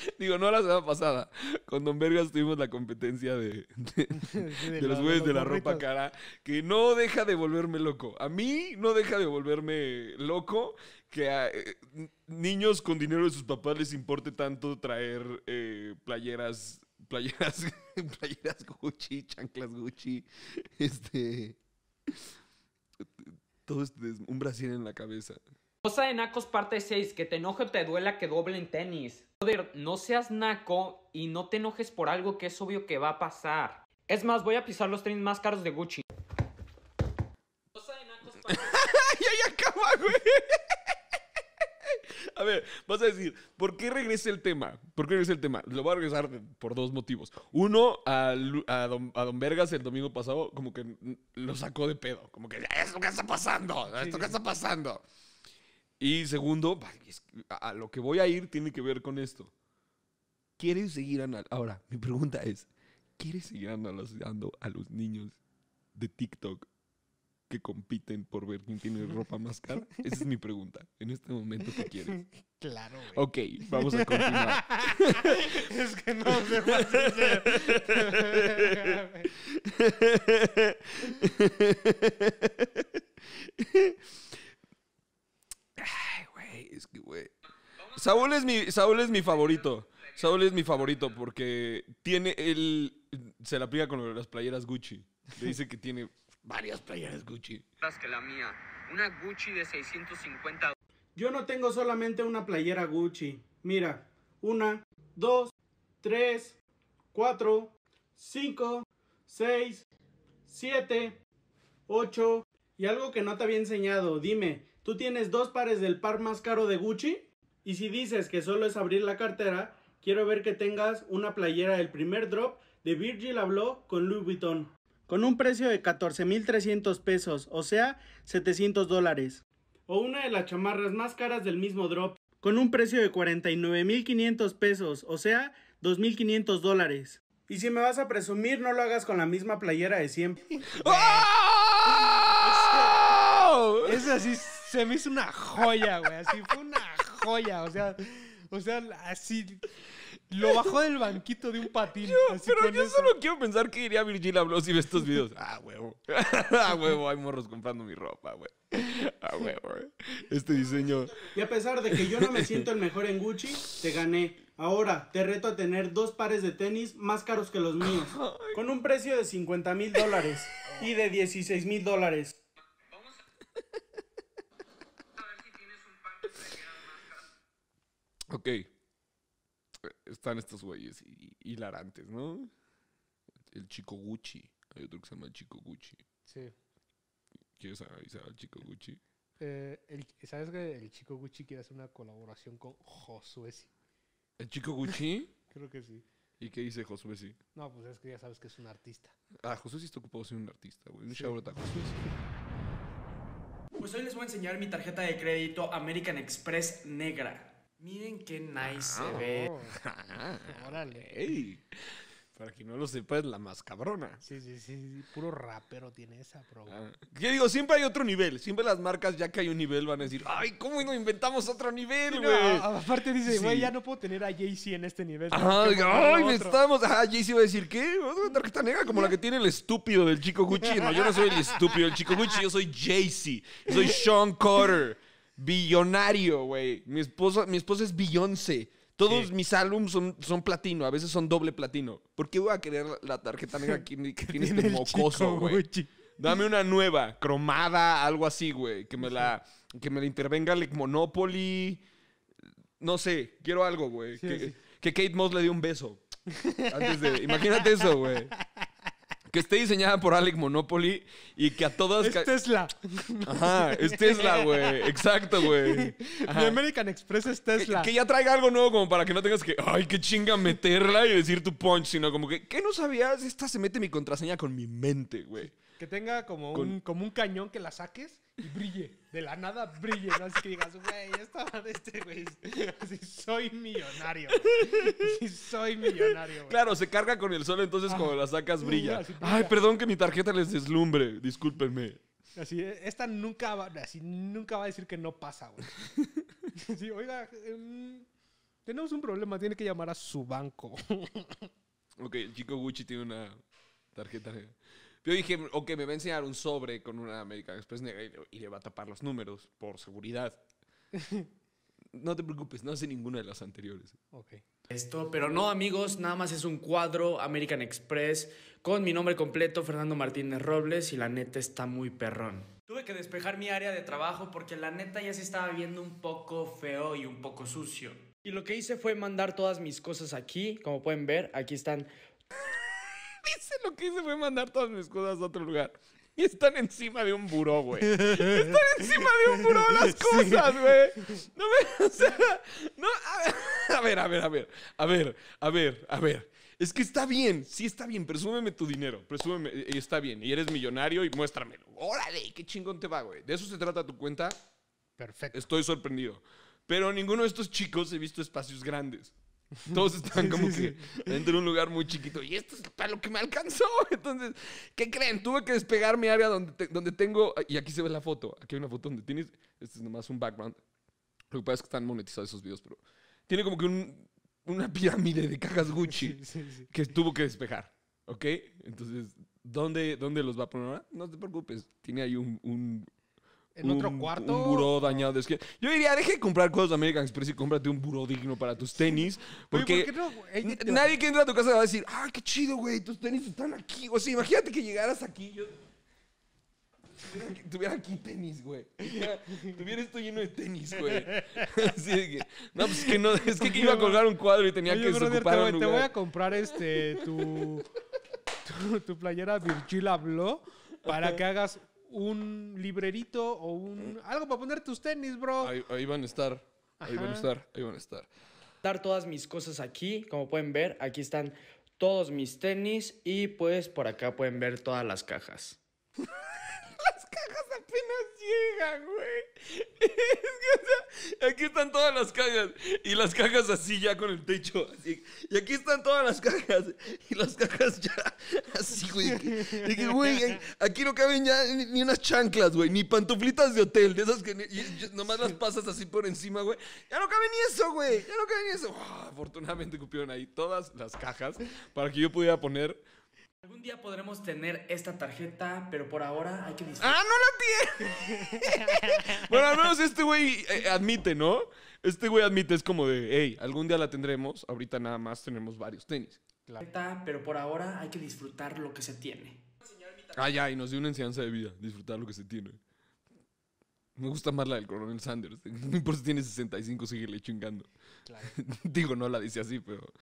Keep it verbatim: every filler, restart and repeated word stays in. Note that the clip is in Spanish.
Digo, no la semana pasada. Con Don Vergas tuvimos la competencia de, de, Sí, de la- los güeyes de la gorritos. ropa cara, que no deja de volverme loco. A mí no deja de volverme loco que a eh, niños con dinero de sus papás les importe tanto traer eh, playeras, playeras, playeras Gucci, chanclas Gucci, este, todo este, des- un brasier en la cabeza. Cosa de nacos parte seis, que te enoje o te duela que doble en tenis. Joder, no seas naco y no te enojes por algo que es obvio que va a pasar. Es más, voy a pisar los tenis más caros de Gucci. Cosa de nacos parte ¡Y ahí acaba, güey! A ver, vas a decir, ¿por qué regresa el tema? ¿Por qué regresa el tema? Lo voy a regresar por dos motivos. Uno, a, Lu- a, don, a Don Vergas el domingo pasado, como que mm, lo sacó de pedo. Como que, ¿esto qué está pasando? ¿Esto qué está pasando? Y segundo, ay, es que a, a lo que voy a ir tiene que ver con esto. ¿Quieres seguir analizando? Ahora, mi pregunta es, ¿quieres seguir analizando a los niños de TikTok que compiten por ver quién tiene ropa más cara? Esa es mi pregunta. En este momento, ¿qué quieres? Claro, güey. Ok, vamos a continuar. Es que no se pasa. Ay, güey, es que, güey. Saúl es mi, Saúl es mi favorito. Saúl es mi favorito porque tiene el... Se la aplica con lo de las playeras Gucci. Le dice que tiene varias playeras Gucci. que la mía. Una Gucci de seiscientos cincuenta. Yo no tengo solamente una playera Gucci. Mira, una, dos, tres, cuatro, cinco, seis, siete, ocho. Y algo que no te había enseñado, dime, ¿tú tienes dos pares del par más caro de Gucci? Y si dices que solo es abrir la cartera, quiero ver que tengas una playera del primer drop de Virgil Abloh con Louis Vuitton. Con un precio de catorce mil trescientos pesos, o sea, setecientos dólares. O una de las chamarras más caras del mismo drop, con un precio de cuarenta y nueve mil quinientos pesos, o sea, dos mil quinientos dólares. Y si me vas a presumir, no lo hagas con la misma playera de siempre. ¡Oh! Eso así se me hizo una joya, güey. Así fue una joya. O sea, o sea, así lo bajó del banquito de un patín. así Pero con yo eso. solo quiero pensar que diría Virgil Abloh si ve estos videos. Ah, huevo. Ah, huevo, hay morros comprando mi ropa, güey. Ah, huevo, güey. Este diseño. Y a pesar de que yo no me siento el mejor en Gucci, te gané. Ahora te reto a tener dos pares de tenis más caros que los míos, con un precio de cincuenta mil dólares y de dieciséis mil dólares. Ok. Están estos güeyes hi- hilarantes, ¿no? El chico Gucci. Hay otro que se llama el chico Gucci. Sí. ¿Quieres analizar al chico Gucci? Eh, el- ¿Sabes que el chico Gucci quiere hacer una colaboración con Josué? Sí. ¿El chico Gucci? Creo que sí. ¿Y qué dice Josué? Sí. No, pues es que ya sabes que es un artista. Ah, Josué sí está ocupado siendo un artista, güey. Un Sí. shout out a Josué. Sí. Pues hoy les voy a enseñar mi tarjeta de crédito American Express negra. Miren qué nice se ve. Oh, órale. Ey, para quien no lo sepa, es la más cabrona. Sí, sí, sí, sí, puro rapero tiene esa, bro. Ah, ¿qué digo? Siempre hay otro nivel. Siempre las marcas, ya que hay un nivel, van a decir, ay, ¿cómo no inventamos otro nivel, Sí, güey? no, a- aparte dice, güey, Sí. ya no puedo tener a Jay-Z en este nivel. Ajá, tengo que digo, ponerlo ay, otro". necesitamos. Ajá, Jay-Z va a decir, ¿qué? ¿Otra tarjeta negra como la que tiene el estúpido del chico Gucci? No, yo no soy el estúpido del chico Gucci, yo soy Jay-Z. Yo soy Sean Carter, billonario, güey. Mi esposa, mi esposa es Beyoncé. Todos Sí. mis álbumes son, son platino, a veces son doble platino. ¿Por qué voy a querer la tarjeta negra que, que tiene este el mocoso, chico güey? Gucci. Dame una nueva, cromada, algo así, güey. Que me la, que me la intervenga Like Monopoly. No sé, quiero algo, güey. Sí, que, sí. que Kate Moss le dé un beso. Antes de. Imagínate eso, güey. Que esté diseñada por Alec Monopoly y que a todas. Es ca- Tesla. Ajá, es Tesla, güey. Exacto, güey. Ajá. Mi American Express es Tesla. Que, que ya traiga algo nuevo como para que no tengas que, ay, qué chinga meterla y decir tu punch, sino como que, ¿qué no sabías? Esta se mete mi contraseña con mi mente, güey. Que tenga como, Con- un, como un cañón que la saques y brille. De la nada brille. ¿No? Así que digas, güey, esta de este, güey. Así soy millonario. Así soy millonario, güey. Claro, se carga con el sol, entonces Ah. cuando la sacas brilla. Así brilla. Ay, perdón que mi tarjeta les deslumbre, discúlpenme. Así, esta nunca va, así, nunca va a decir que no pasa, güey. Así, oiga, em, Tenemos un problema, tiene que llamar a su banco. Ok, el chico Gucci tiene una tarjeta negra. Yo dije, ok, me va a enseñar un sobre con una American Express negra y le, y le va a tapar los números por seguridad. No te preocupes, no hace ninguna de las anteriores. Ok. Esto, pero no, amigos, nada más es un cuadro American Express con mi nombre completo, Fernando Martínez Robles, y la neta está muy perrón. Tuve que despejar mi área de trabajo porque la neta ya se estaba viendo un poco feo y un poco sucio. Y lo que hice fue mandar todas mis cosas aquí, como pueden ver, aquí están. Dice lo que hice fue mandar todas mis cosas a otro lugar. Y están encima de un buró, güey. Están encima de un buró las cosas, güey. No me... O sea... No, a ver, a ver, a ver. A ver, a ver, a ver. Es que está bien. Sí está bien. Presúmeme tu dinero. Presúmeme. Y está bien. Y eres millonario y muéstramelo. ¡Órale! ¡Qué chingón te va, güey! ¿De eso se trata tu cuenta? Perfecto. Estoy sorprendido. Pero ninguno de estos chicos he visto espacios grandes. Todos están como sí, que dentro de un lugar muy chiquito. Y esto es para lo que me alcanzó. Entonces, ¿qué creen? Tuve que despegar mi área donde, te- donde tengo... Y aquí se ve la foto. Aquí hay una foto donde tienes... Este es nomás un background. Lo que pasa es que están monetizados esos videos, pero... Tiene como que un, una pirámide de cajas Gucci Sí, sí, sí. que tuvo que despejar. ¿Ok? Entonces, ¿dónde, dónde los va a poner ahora? No te preocupes. Tiene ahí un... un ¿En otro un- cuarto? Un buró dañado. Es que yo diría, deje de comprar cosas de American Express y cómprate un buró digno para tus tenis. Oye, Porque ¿por qué no, güey? Ey, n- te- nadie que entre a tu casa va a decir, ah, qué chido, güey, tus tenis están aquí. O sea, imagínate que llegaras aquí y yo... Tuviera aquí, tuviera aquí tenis, güey. Tuviera, tuviera esto lleno de tenis, güey. Así de que... No, pues es que no... Es que aquí iba a colgar un cuadro y tenía Oye, que brother, desocupar te, un voy, te lugar. voy a comprar este tu, tu, tu playera Virgil habló para que hagas un librerito o un algo para poner tus tenis, bro. Ahí, ahí van a estar. Ahí van a Ajá. estar. Ahí van a estar. Dar todas mis cosas aquí, como pueden ver, aquí están todos mis tenis y pues por acá pueden ver todas las cajas. Las cajas apenas llegan, güey. Es que, o sea, aquí están todas las cajas. Y las cajas así ya con el techo. Así. Y aquí están todas las cajas. Y las cajas ya así, güey. De que, de que, güey, aquí no caben ya ni, ni unas chanclas, güey. Ni pantuflitas de hotel. De esas que ni- y- y nomás las pasas así por encima, güey. Ya no cabe ni eso, güey. Ya no cabe ni eso. Oh, afortunadamente cupieron ahí todas las cajas para que yo pudiera poner... Algún día podremos tener esta tarjeta, pero por ahora hay que disfrutar. ¡Ah, no la tiene! Bueno, al menos este güey eh, admite, ¿no? Este güey admite, es como de, hey, algún día la tendremos, ahorita nada más tenemos varios tenis. Pero por ahora hay que disfrutar lo que se tiene. Ah, ya, y nos dio una enseñanza de vida, disfrutar lo que se tiene. Me gusta más la del coronel Sanders. No importa si tiene sesenta y cinco, síguele chingando. Digo, no la dice así, pero...